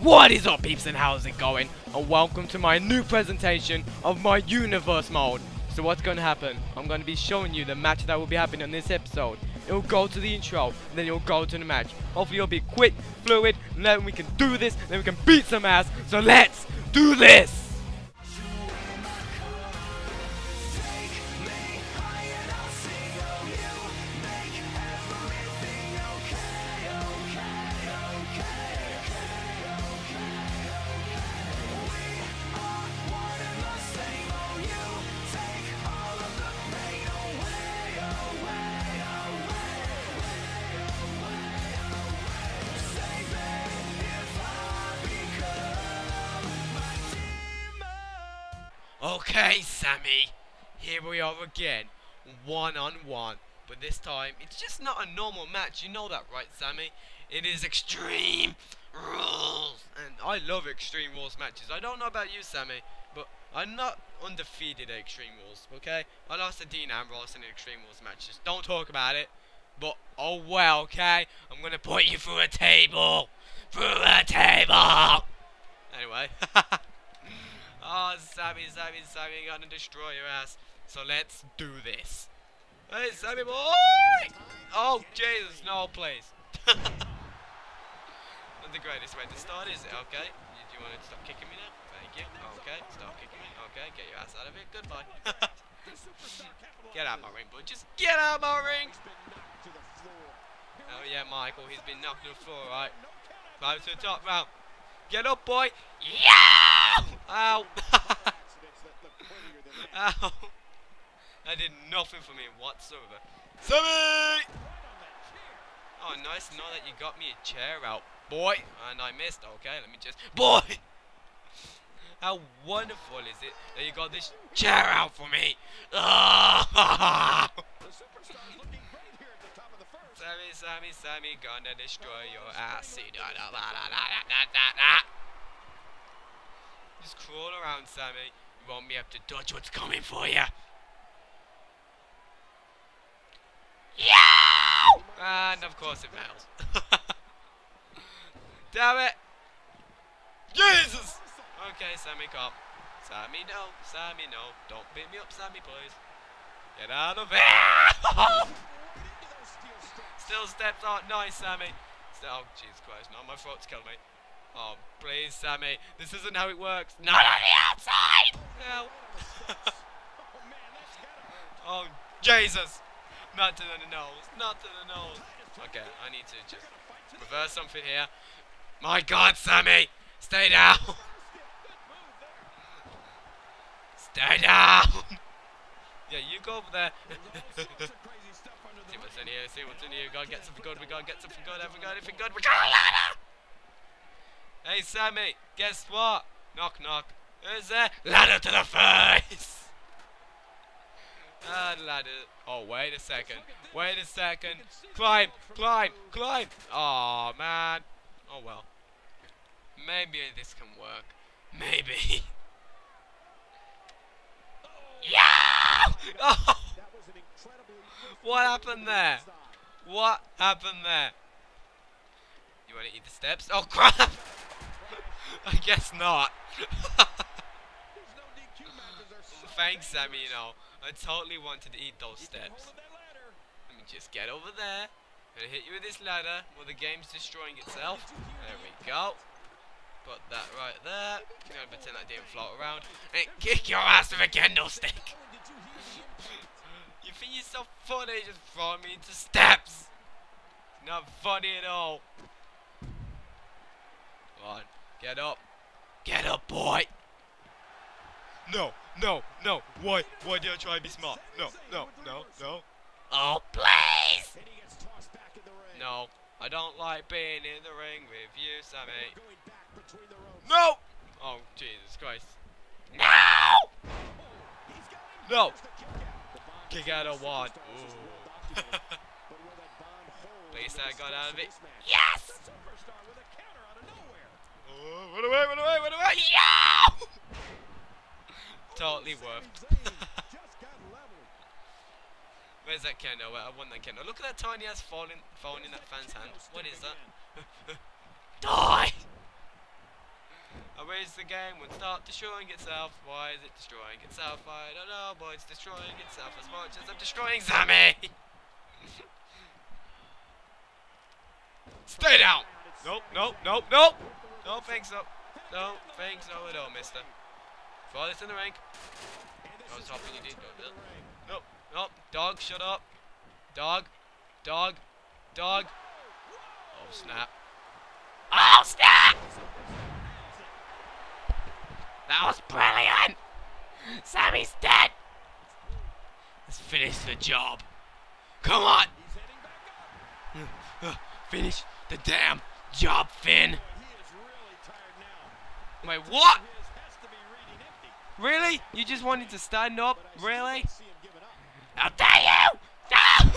What is up, peeps, and how's it going? And welcome to my new presentation of my universe mode. So what's going to happen? I'm going to be showing you the match that will be happening on this episode. It will go to the intro, and then it will go to the match. Hopefully it'll be quick, fluid, and then we can do this, and then we can beat some ass. So let's do this! Okay, Sammy, here we are again, one-on-one, but this time, it's just not a normal match, you know that, right, Sammy? It is Extreme Rules, and I love Extreme Rules matches. I don't know about you, Sammy, but I'm not undefeated at Extreme Rules, okay? I lost to Dean Ambrose in Extreme Rules matches, don't talk about it, but oh well, okay? I'm gonna put you through a table, Anyway, oh, Sammy, gonna destroy your ass. So let's do this. Hey, Sammy boy! Oh, Jesus, no, please. Not the greatest way to start, is it? Okay. Do you want to stop kicking me now? Thank you. Okay, stop kicking me. Okay, get your ass out of it. Goodbye. Get out my ring, boy. Just get out my ring! Oh, yeah, Michael, he's been knocked to the floor, right? Climb to the top round. Get up, boy! Yeah! Ow! Ow! That did nothing for me whatsoever. Sammy! Oh, nice to know that you got me a chair out, boy. And I missed. Okay, let me just... Boy! How wonderful is it that you got this chair out for me? Sammy, gonna destroy your ass. Just crawl around, Sammy. You won't be able to dodge what's coming for you. Yeah! And of course it fails. Damn it! Jesus! Okay, Sammy, come. Sammy, no. Don't beat me up, Sammy, please. Get out of here! Still steps aren't nice, Sammy. Oh, Jesus Christ, no, my throat's killing me. Oh, please, Sammy, this isn't how it works. Not on the outside! No. Oh, Jesus! Not to the nose. Okay, I need to just reverse something here. My God, Sammy! Stay down! Stay down! Yeah, you go over there. See what's in here, we gotta get something good, anything good, we got a ladder! Hey, Sammy, guess what? Knock, knock. Who's there? Ladder to the face! Ladder. Oh, wait a second. Climb! Oh, man. Oh, well. Maybe this can work. Maybe. Yeah! Oh! What happened there? You want to eat the steps? Oh, crap! I guess not. Thanks, Sammy, you know. I totally wanted to eat those steps. Let me just get over there. Gonna hit you with this ladder while the game's destroying itself. There we go. Put that right there. I'm gonna pretend I didn't float around. And kick your ass with a candlestick. You think you're so funny just throwing me into steps? Not funny at all. Come on, get up. Get up, boy. No. Why did I try to be smart? No. Oh, please. No, I don't like being in the ring with you, Sammy. No. Oh, Jesus Christ. No. Kick out of one. Ooh. Please, I got out of it. Yes! Oh, run away! Yeah! Totally worth. Where's that kendo? I want that kendo. Look at that tiny ass phone in that fan's hand. What is that? Die! the game would start destroying itself. Why is it destroying itself? I don't know, but it's destroying itself as much as I'm destroying Sami. Stay down. Nope, nope, nope, nope. Don't think so. Don't think so at all, mister. Throw this in the ring. I was hoping you did. Nope, nope. Dog, shut up. Dog, dog, dog. Oh, snap. Oh, snap! That was brilliant! Sami's dead! Let's finish the job. Come on! Finish the damn job, Finn! Wait, what? Really? You just wanted to stand up? Really? How dare you! No!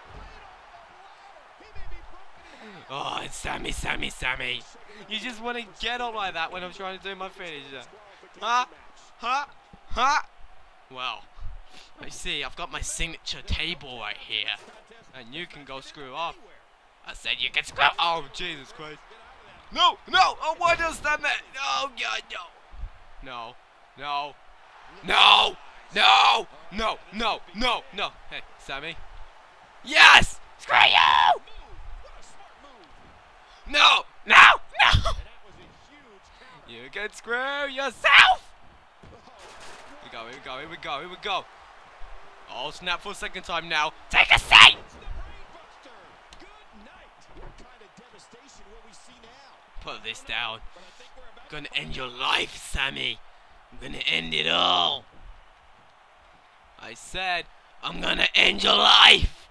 Oh, it's Sami, Sami, Sami. You just want to get up like that when I'm trying to do my finisher. Huh? Huh? Huh? Well, I see, I've got my signature table right here. And you can go screw off. I said you can screw. Oh, Jesus Christ. No, no! Oh, why does that matter? Oh, God, no. No. No! No! No! No! No! No! Hey, Sami. Yes! Screw you! No! No! No! You can screw yourself! Here we go, here we go, here we go, here we go. Oh, snap for a second time now. Take a seat! Put this down. I'm gonna end your life, Sami. I'm gonna end it all. I said, I'm gonna end your life.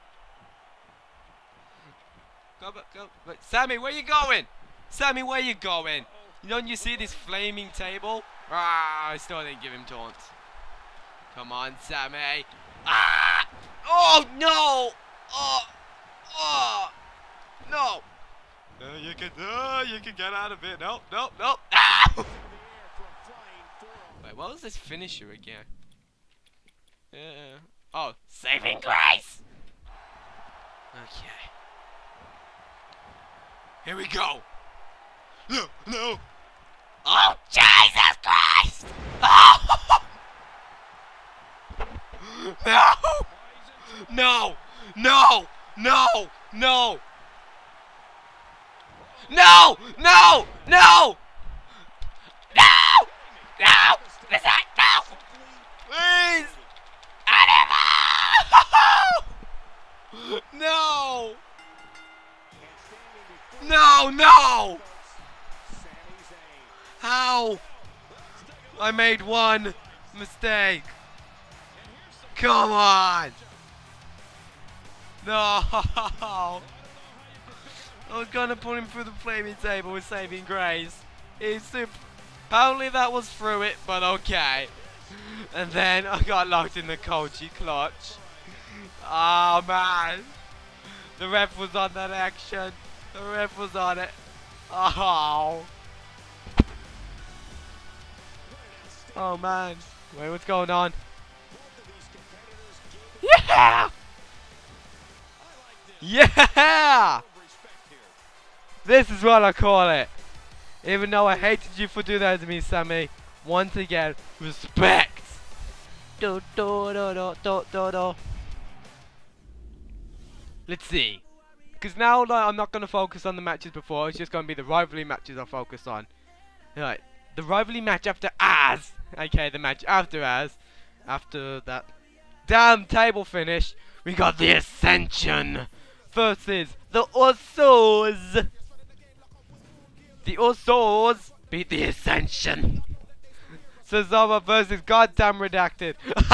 Go, go, wait, Sami, where you going? Sami, where you going? Don't you see this flaming table? Ah, I still didn't give him taunts. Come on, Sami. Ah! Oh, no! Oh! Oh! No! You can get out of it. Nope, nope, nope. Ah! Wait, what was this finisher again? Oh, saving grace! Okay. Here we go. No, no. Oh, Jesus Christ! Oh! No! No! No! No! No! No! No! No! No! No! Listen! No! Please! No! No! No! How? I made one mistake. Come on! No! I was gonna put him through the flaming table with saving grace. Apparently that was through it, but okay. And then I got locked in the Koji clutch. Oh man. The ref was on that action. The ref was on it. Oh. Oh man. Wait, what's going on? Yeah! Yeah! This is what I call it. Even though I hated you for doing that to me, Sami. Once again, respect. Do, do, do, do, do, do, do. Let's see. Because now like, I'm not going to focus on the matches before. It's just going to be the rivalry matches I focus on. Right. The rivalry match after Az. Okay, the match after Az. After that damn table finish, we got the Ascension versus the Ushers. The Ushers beat the Ascension. Cesaro versus goddamn redacted.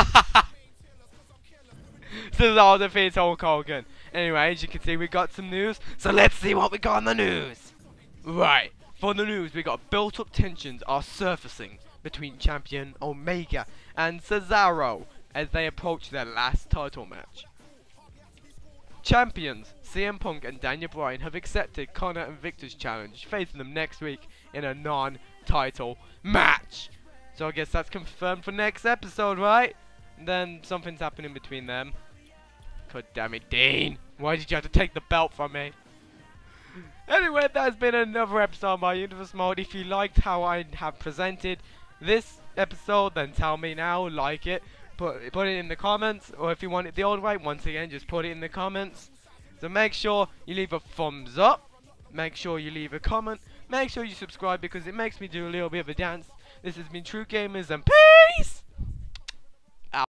Cesaro defeats Hulk Hogan. Anyway, as you can see, we got some news. So let's see what we got on the news. Right, for the news, we got built-up tensions are surfacing between champion Omega and Cesaro as they approach their last title match. Champions CM Punk and Daniel Bryan have accepted Connor and Victor's challenge, facing them next week in a non-title match. So I guess that's confirmed for next episode, right? And then something's happening between them. God damn it, Dean. Why did you have to take the belt from me? Anyway, that's been another episode of my Universe Mode. If you liked how I have presented this episode, then tell me now, like it, put it in the comments, or if you want it the old way, once again, just put it in the comments. So make sure you leave a thumbs up, make sure you leave a comment, make sure you subscribe because it makes me do a little bit of a dance. This has been True Gamers and peace!